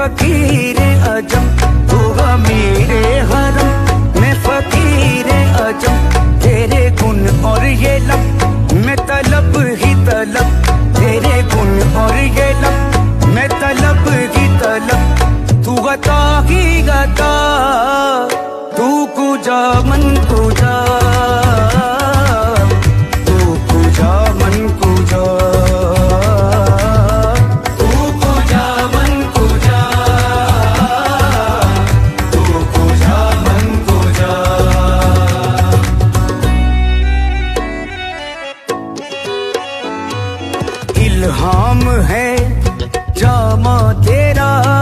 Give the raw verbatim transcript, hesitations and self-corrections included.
फकीर अजम, तू मेरे हरम मैं फकीर अजम। तेरे गुण और ये लब मैं तलब ही तलब, तेरे गुण और ये लब मैं तलब ही तलब। तू गता ही गता, तू कुजा मन कुजा, तू कुजा मन कुजा, तू कुजा मन कुजा, तू कुजा मन कुजा। इल्हाम है जामा तेरा,